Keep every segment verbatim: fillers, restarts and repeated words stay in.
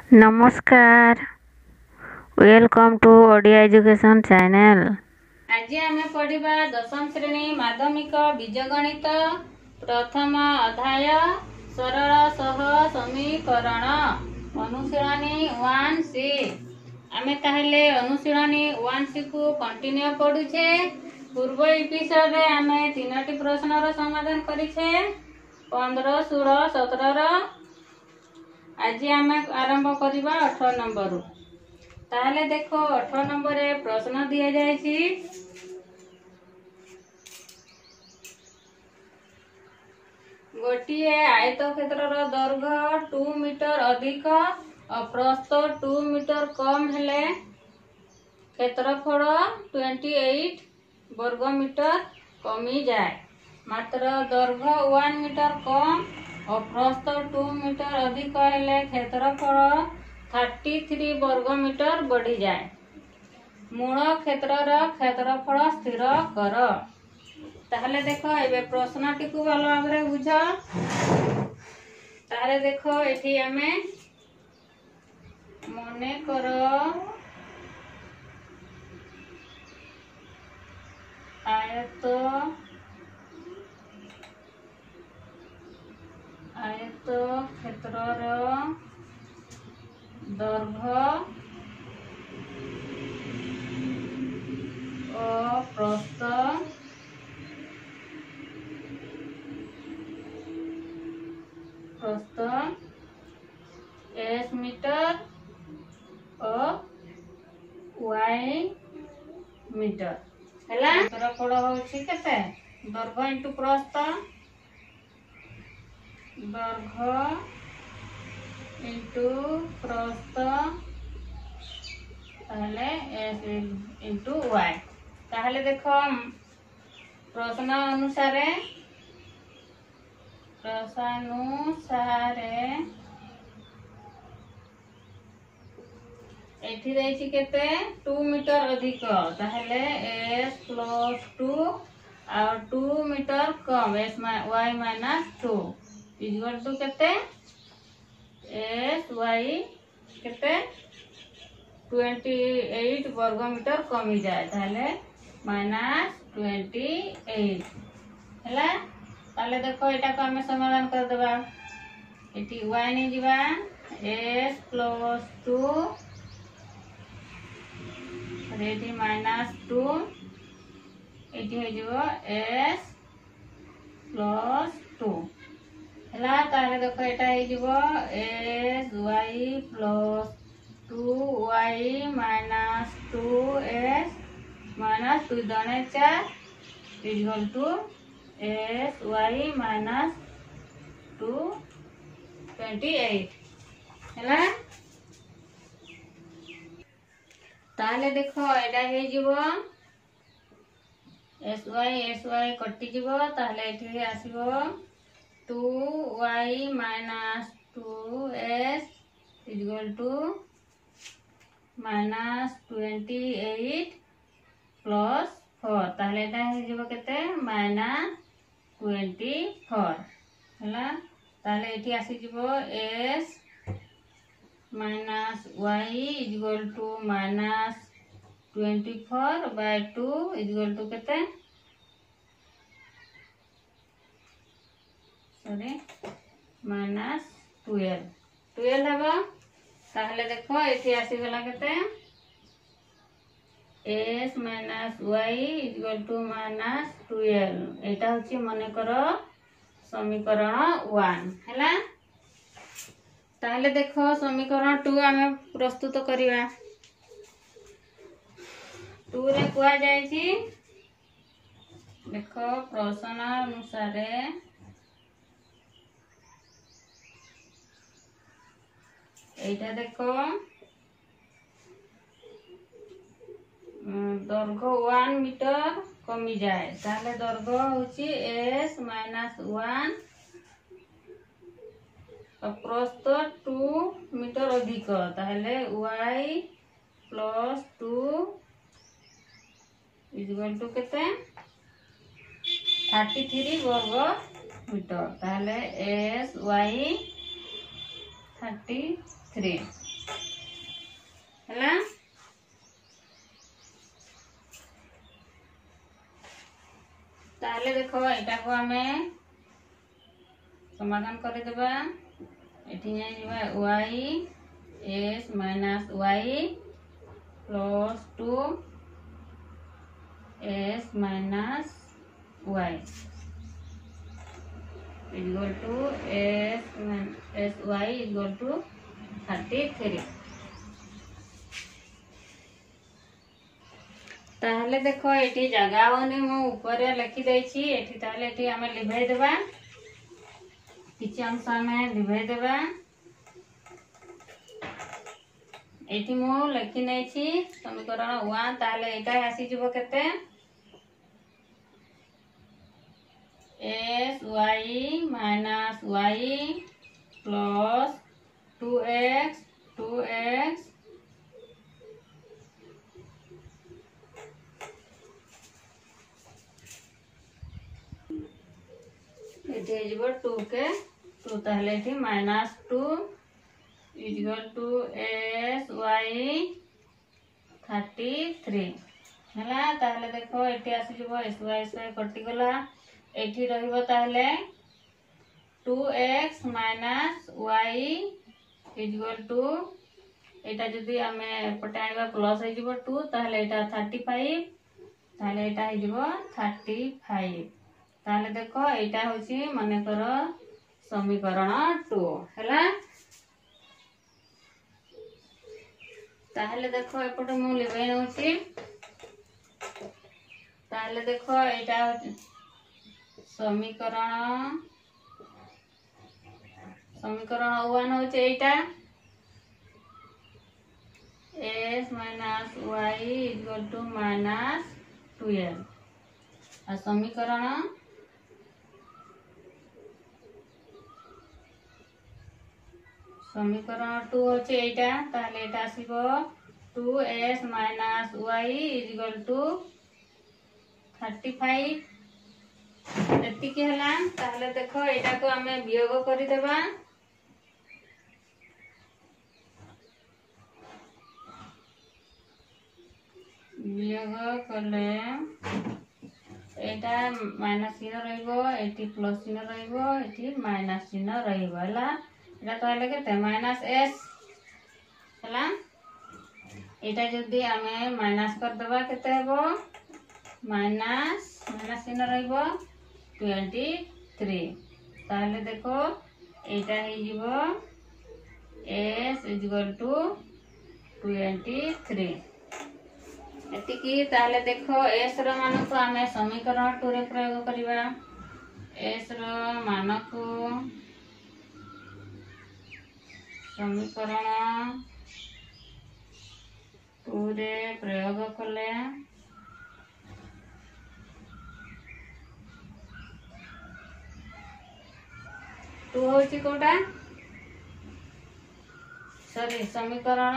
नमस्कार, welcome to Odia education channel. आज आम पढ़ा दशम श्रेणी माध्यमिक बीजगणित प्रथम अध्याय सरल सह समीकरण अनुशीलनी वन सी। आम ताहले अनुशीलनी वन सी को कंटिन्यू पढ़ुछे। पूर्व एपिसोड रे आम तीनोटी प्रश्नर समाधान करिछे पंद्रह सोलह सत्रह। आज आम आरंभ करवा अठारह नंबर। ताहले देखो अठारह नंबर रे प्रश्न दिया जायछि। गोटिए आयतक्षेत्रर दैर्घ्य टू मीटर अधिक और प्रस्थ टू मीटर कम हेले क्षेत्रफल अट्ठाईस वर्ग मीटर कमी जाए। मात्र दैर्घ्य वन मीटर कम और प्रस्थ टू मीटर अधिक हेले क्षेत्रफल तैंतीस वर्ग मीटर बढ़ी जाए। मूल क्षेत्रर क्षेत्रफल स्थिर कर। ताहले देखो एबे प्रश्न टी को भल भाबरे बुझ। ताहले देखो एठी आमे मने करो आयत आयत क्षेत्रर दैर्घ्य और प्रस्थ प्रस्थ एस मीटर और वाई मीटर हैला। क्षेत्रफल होछि केते दैर्घ्य इंटू प्रस्थ दैर्घ्य इंटू प्रस्थ ताहले एस इंटू वाई। ताहले देखो प्रश्न अनुसार प्रश्न अनुसार एठी देछि केते टू मीटर अधिक ताहले एस प्लस टू और टू मीटर कम s y minus two equal to केते एस वाई केते अट्ठाईस वर्ग मीटर कमी जाए ताहले माइनस अट्ठाईस हैला। ताहले देखो एटा को हमें समाधान कर देबा। एटी y ने जीवा s प्लस टू एटी माइनस टू एटी हो जीवो s प्लस टू हैला। ताहले देखो एटा हो जीवो s y plus two y minus two s minus two दने चार equal to s y minus two twenty eight हैला। ताहले देखो एटा हे जीवो एस वाई एस वाई कटि जीवो ताहले एठी आसीबो two y minus two s equal to minus twenty eight plus four ताहले एटा हे जीवो केते माइनस ट्वेंटी फोर हैला। ताहले एठी आसी जीवो s minus y equal to minus twenty four by two equal to केते सॉरी माइनस ट्वेल्व ट्वेल्व हेबो। ताहले देखो एठी आसी गला केते s minus y equal to minus twelve एटा होची मने करो समीकरण वन हैला। ताहले देखो समीकरण टू आमे प्रस्तुत करिवा। टू रे कुआ जायछि देखो प्रश्न अनुसार एटा देखो दैर्घ्य वन मीटर कमी जाए ताहले दैर्घ्य होची s माइनस वन प्रस्थ टू मीटर अधिक ताहले y plus two equal to केते थर्टी थ्री वर्ग मीटर ताहले s y थर्टी थ्री है। ताहले देखो एटा को हमें समाधान कर देबा। एठी जाई जेबा y s minus y plus two s minus y equal to s s y equal to thirty three. ताहले देखो एठी जगह होनी मु ऊपर लिखि देछि। एठी ताहले एठी हमें लिभाई देबा, किछि अंश हमें लिभाई देबा। एठी मु लिखि नेछि समीकरण वन। ताहले एटा आसी जबो केते s y minus y plus two x two x two के टू ताहले एठी minus two equal to s y thirty three है। ताहले देखो एठी आसी जबो एस वाई एस वाई कटि गला। एठी रहिबो ताहले two x minus y equal to एटा जदी हमें पटे आइबा प्लस हो जबो टू ताहले एटा थर्टी फाइव ताहले एटा हो जबो थर्टी फाइव। ताहले देखो एटा होची माने करो समीकरण टू हैला। ताहले देखो एपटे मु लिबाई नउची। ताहले देखो एटा होची समीकरण समीकरण वन होची एटा s minus y equal to minus twelve. आ समीकरण समीकरण टू होचे एटा ताहले एटा आसीबो two s minus y equal to thirty five. एति के हला। ताहले देखो एटा को हमें वियोग करि देबा। वियोग करले एटा माइनस चिन्ह रहिबो, एटी प्लस चिन्ह रहिबो, एटी माइनस चिन्ह रहिबो हला। एटा ताहले केते माइनस s हला। एटा जदी हमें माइनस कर देबा केते हेबो माइनस माइनस चिन्ह रहिबो ट्वेंटी थ्री। ताहले देखो एटा हे जिवो s equal to twenty three. एतिकी ताहले देखो s रो मान को हमें समीकरण टू रे प्रयोग करिबा। s रो मान को समीकरण टू रे प्रयोग कले टू होची कोटा सॉरी समीकरण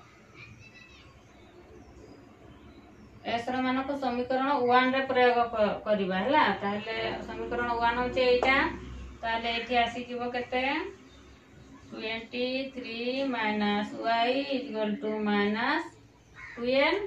एस रो मान को समीकरण वन रे प्रयोग करिबा हला। ताहले समीकरण वन होचे एटा ताहले एठी आसी जिवो केते twenty three minus y equal to minus twelve.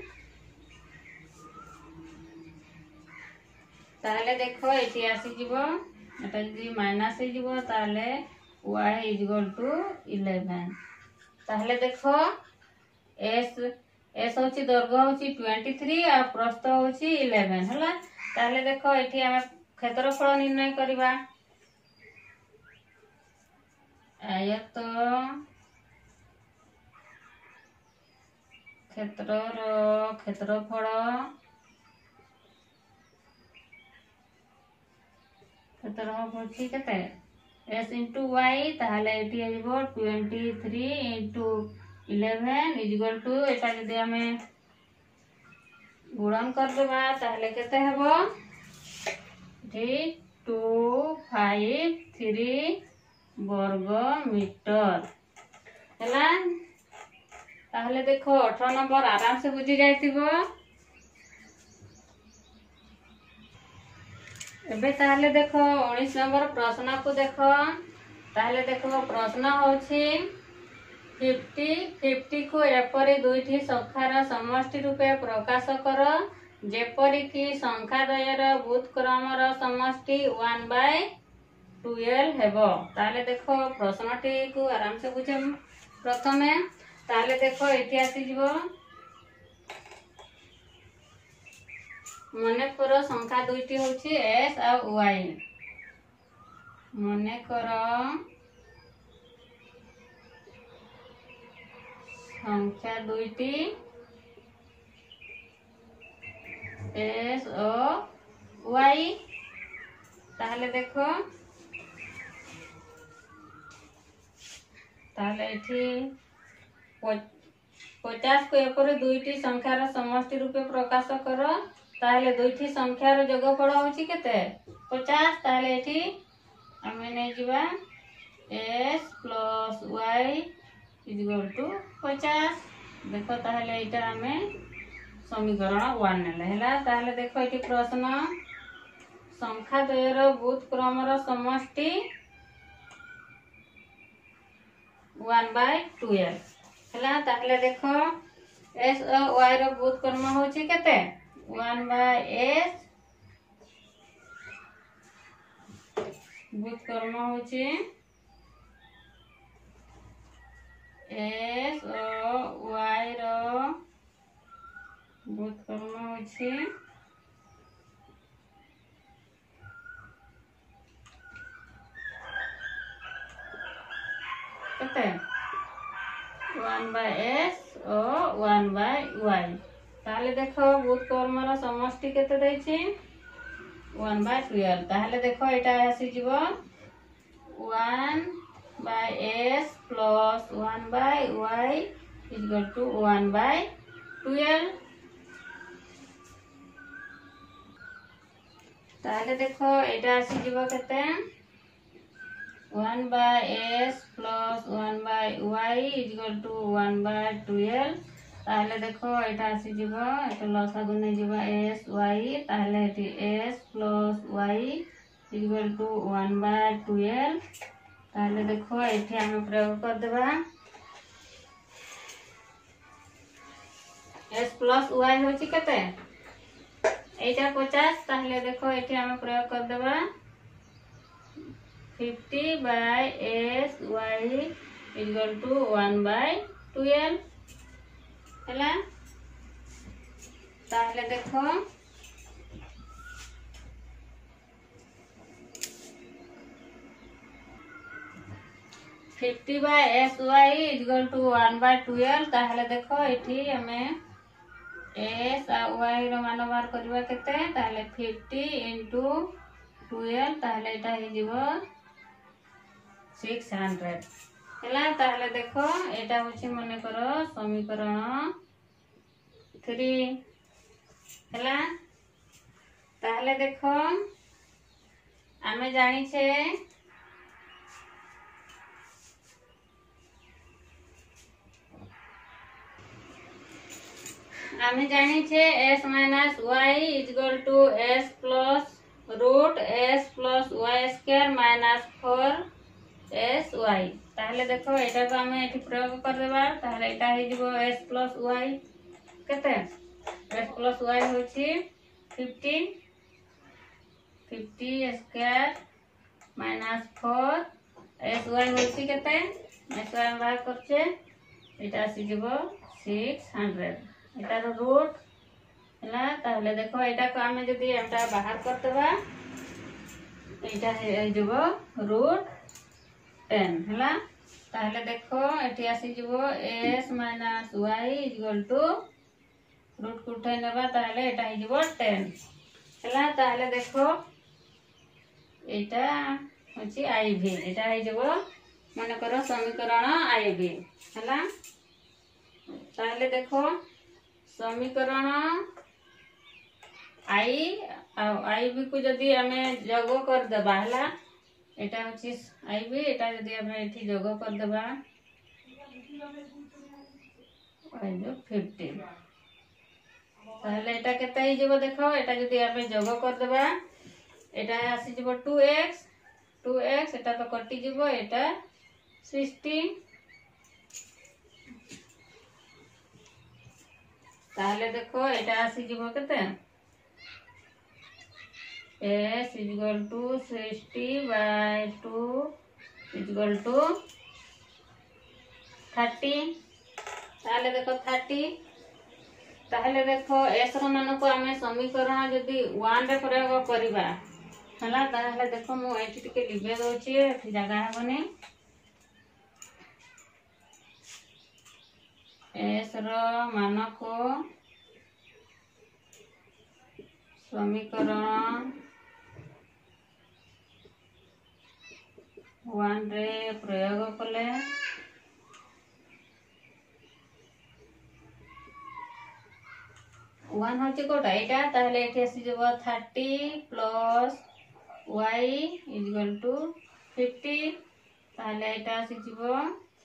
ताहले देखो एठी आसी जिवो एटा जदी माइनस हे जिवो ताहले y इक्वल टू इलेवन। ताहले देखो s s होची दर्घ होची ट्वेंटी थ्री आ प्रस्थ होची इलेवन हला। ताहले देखो एठी हमें क्षेत्रफल निर्णय करिबा। आयत क्षेत्र क्षेत्रफल क्षेत्रफल ठीक है s इंटू वाई ताहले एटी आइबो twenty three into eleven equal to एटा जदी हमें गुणन कर देबा ताहले केते हेबो टू फाइव थ्री वर्ग मीटर हैला। ताहले देखो अठारह नंबर आराम से बुझी जाइतिबो। एबे ताहले देखो उन्नीस नंबर प्रश्न को देखो। ताहले देखो प्रश्न होची फिफ्टी फिफ्टी को एपरी दुईटी संख्यार समष्टि रूपे प्रकाश कर जेपरिकी संख्याद्वयर व्युत्क्रमर समष्टि वन बाय ट्वेल्व हेब। ताले देखो प्रश्नटी को आराम से बुझे प्रथमे। ताले देखो ये आसीज मन कर संख्या दुईटी होची एस आ वाई। मन कर संख्या दुईटी एस ओ वाई। ताहले देखो ताहले एठी पचास को एपरी दुईटी संख्यार समष्टि रूपे प्रकाश कर। ताहले दुईटी संख्यार जोगफल होची केते पचास। ताहले एठी आमे नै जिबा s plus y is equal to पचास। देखो ताहले एटा आमे समीकरण वन नेले हैला। ताहले देखो एठी प्रश्न संख्या द्वयर व्युत्क्रमर समष्टि वन बाय ट्वेल्व हैला। ताहले देखो एस और वाई रो व्युत्क्रम होची केते वन बाय एस व्युत्क्रम होची एस और वाई रो व्युत्क्रम होची केते वन बाय एस और वन बाय वाई। ताहले देखो व्युत्क्रमर समष्टि केते दैछि वन बाय ट्वेल्व। ताहले देखो एटा आसी जीवो one by s plus one by y is equal to one by twelve. ताहले देखो एटा आसी जीवो केते one by s plus one by y is equal to one by twelve. ताहले देखो एटा आसी जीवो एटा लसागु नै जीवो एस वाई। ताहले एटी s plus y is equal to one by twelve. ताहले देखो एठी हम प्रयोग कर देबा एस प्लस वाई होची केते एटा पचास। ताहले देखो एठी हम प्रयोग कर देबा fifty by s y is equal to one by twelve हैला। ताहले देखो fifty by s y is equal to one by twelve. ताहले देखो एठी हमें एस आ वाई रो मान बार करबा केते ताहले फिफ्टी इंटू ट्वेल्व। ताहले एटा हे जीवो सिक्स हंड्रेड हैला। ताहले देखो एटा होची मने करो समीकरण थ्री हैला। ताहले देखो आमे जानी छे आमे जानी छे s minus y is equal to s plus root s plus y square minus four s y. ताहले देखो एटा को आमे एठी प्रयोग कर देबा। ताहले एटा हे जिवो एस प्लस वाई केते एस प्लस वाई होची fifty fifty square minus four s y होची केते एस वाई हम बाहर करछे एटा आसी जिवो सिक्स हंड्रेड। एटा रो रूट हैला। ताहले देखो एटा को आमे जदी एटा बाहर कर देबा एटा हे जिवो रूट टेन हैला। ताहले देखो एठी आसी जिवो s minus y is equal to root को उठाई नेबा ताहले एटा हे जिवो टेन हैला। ताहले देखो एटा होची आईवी एटा हे जिवो माने करो समीकरण आईवी हैला। ताहले देखो समीकरण आई आईवी को जदी हमें जोग कर देबा हैला एटा होची आईवी एटा जदी हमें एठी जोग कर देबा आई जो फिफ्टी ताहले एटा केते ही जेबो देखो एटा जदी हमें जोग कर देबा एटा आसी जेबो टू एक्स टू एक्स एटा तो कटि जेबो एटा सिक्सटी ताहले देखो एटा आसी जीवो केते s is equal to sixty by two is equal to thirty। ताहले देखो thirty। ताहले देखो s रो मान को आमे समीकरण जदी one रे प्रयोग करिबा हला ताहले देखो मु एठी टिके लिबे दोची एठी जगह हबने s रो मान को समीकरण वन रे प्रयोग कले वन होची कोटा एटा ताहले एठी आसी जबो thirty plus y is equal to fifty ताहले एटा आसी जबो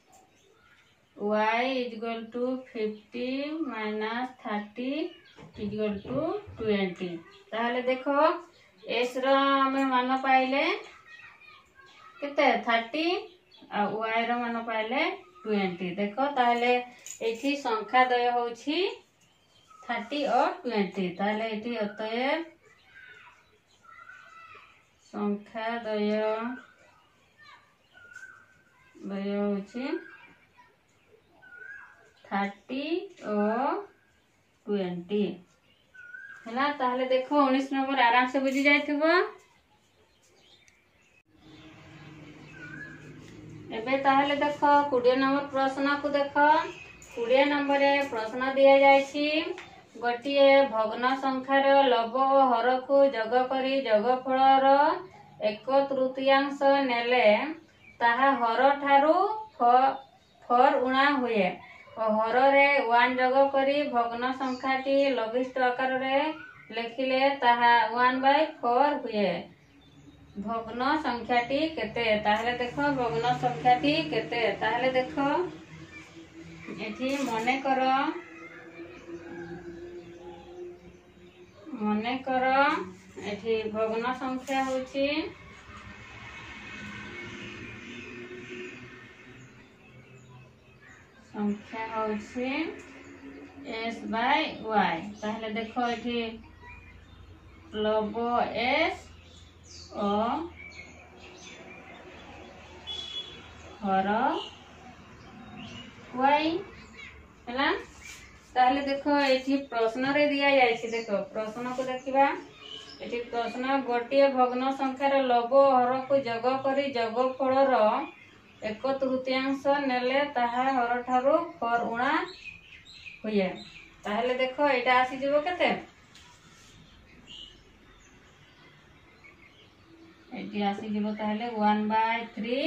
y is equal to fifty minus thirty is equal to twenty। ताहले देखो s रो हमें मान पाइले केते thirty आ y रो मान पाइले twenty। देखो ताहले एठी संख्या दय होछि thirty और twenty। ताहले एठी अतएव संख्या दय दय होछि thirty और twenty हैला। ताहले देखो उन्नीस नंबर आराम से बुझी जाइथिबो। एबे ताहले देखो बीस नंबर प्रश्न को देखो बीस नंबर रे प्रश्न दिया जायछि गोटिए भग्न संख्यार लव और हर को जग करी जगफल एक तृतीयांश नेले ताहा हर ठारू फर उणा हुए और हर रे वन जग करी भग्न संख्याटी लघिष्ठ आकार रे लिखिले ताहा वन बाय फोर हुए। भग्न संख्याटी केते ताहले देखो भग्न संख्याटी केते ताहले देखो एठी मने कर मने कर एठी भग्न संख्या होची संख्या होची s बाय y। ताहले देखो एठी लव s और हर y हैला। ताहले देखो एठी प्रश्न रे दिया जायछि देखो प्रश्न को देखिबा एठी प्रश्न गोटिए भग्न संख्यार लव हर को जग करी जगफल रो एक तृतीयांश नेले ताहा हर ठारू फर उणा हुए। ताहले देखो एटा आसी जबो केते एटी आसी जबो ताहले one by three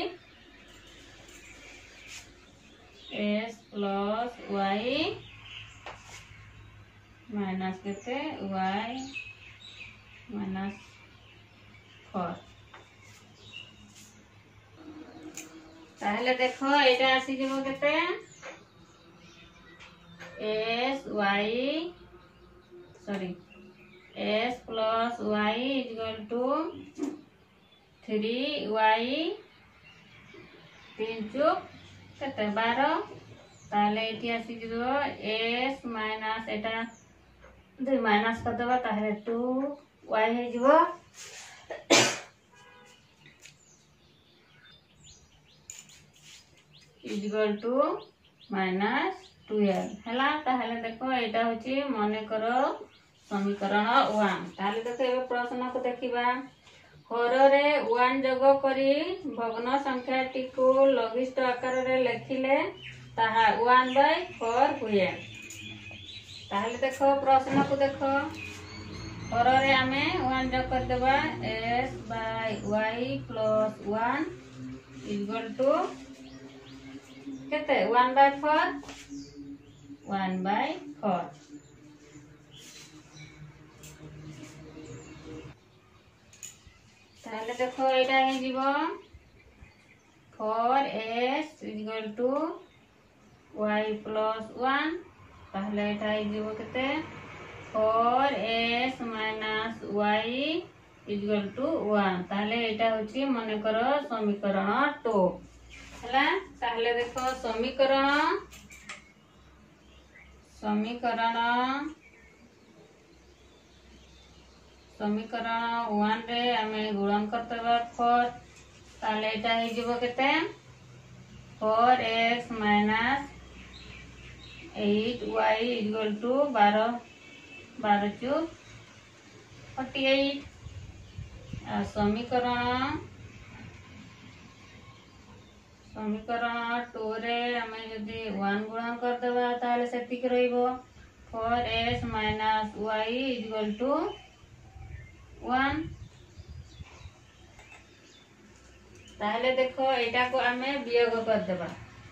s plus y minus केते y माइनस four। ताहले देखो एटा आसी जबो केते s y sorry s plus y is equal to three y तीन चुक केते बारह। ताहले एठी आसी जबो s माइनस एटा दुई माइनस कर देबा ताहले two y हे जबो is equal to minus twelve हैला। ताहले देखो एटा होची मने करो समीकरण one। ताहले देखो एबे प्रश्न को देखिबा हर रे one जग करी भग्न संख्याटी को लघिष्ठ आकार रे लिखिले ताहा one by four हुए। ताहले देखो प्रश्न को देखो हर रे आमे one जग कर देबा s by y plus one is equal to केते one by four one by four। ताहले देखो एटा हे जीवो four s is equal to y plus one। ताहले एटा हे जीवो केते four s minus y is equal to one। ताहले एटा होची मने करो समीकरण two हैला। ताहले देखो समीकरण समीकरण समीकरण वन रे आमे गुणन करते फोर ताले एटा हे जीवो केते four x minus eight y equal to बारह बारह चौक फोर्टी एट। आ समीकरण समीकरण टू रे आमे जदि वन गुणन करदेबा ताले सेतिक रहिबो four x minus y equal to one. ताहले देखो एटा को आमे वियोग करदेबा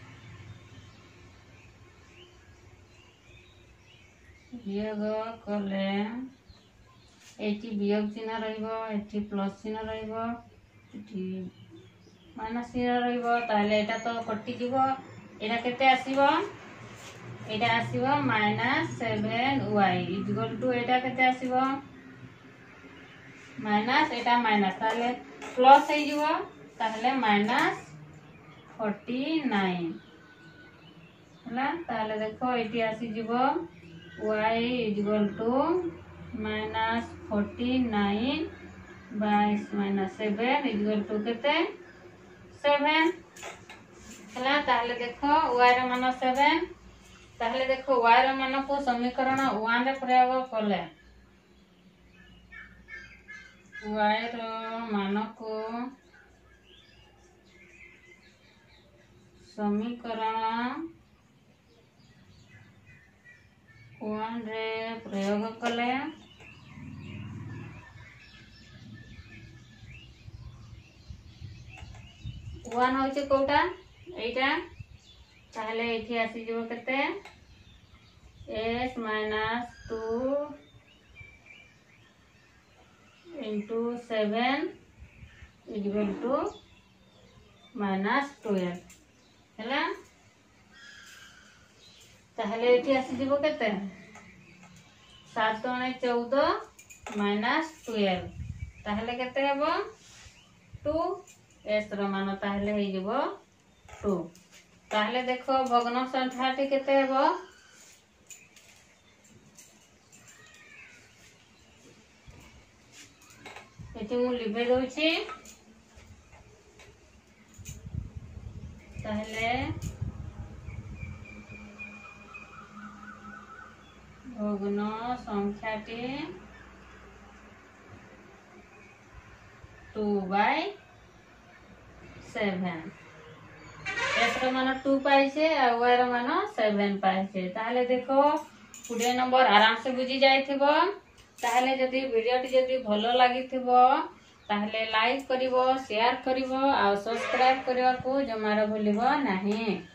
वियोग कले एटी वियोग चिन्ह रहिबो एटी प्लस चिन्ह रहिबो एटी माइनस चिन्ह रहिबो ताहले एटा तो कटि जीवो एटा केते आसीबो एटा आसीबो minus seven y equal to एटा केते आसीबो माइनस एटा माइनस ताहले प्लस हे जीवो ताहले माइनस फोर्टी नाइन हला। ताहले देखो एटी आसी जीवो y equal to minus forty nine बाईस माइनस सेवन इक्वल टू केते सेवन हला। ताहले देखो वाई रो मान सेवन ताहले देखो वाई रो मान को समीकरण वन रे प्रयोग कले वाई रो मान को समीकरण वन रे प्रयोग कले वन होचे कोटा एटा ताहले एठी आसी जो केते s minus two into seven equal to minus twelve हैला। ताहले एठी आसी जीवो केते सात अणे चौदह माइनस ट्वेल्व ताहले केते हेबो टू एस रो मान ताहले हे जीवो टू। ताहले देखो भग्न संख्याटी केते हेबो एठी मु लिखे दोछि ताहले भग्न संख्याटी टू बाय सेवन एस रो मान टू पाइछे आ वाई रो मान सेवन पाइछे ताहले देखो कोड़े नंबर आराम से बुझी जाइथिबो। ताहले जदि वीडियोटी जदि भलो लागिथिबो ताहले लाइक करिवो शेयर करिवो आ सब्सक्राइब करबा को जमार भूलिबो नाही।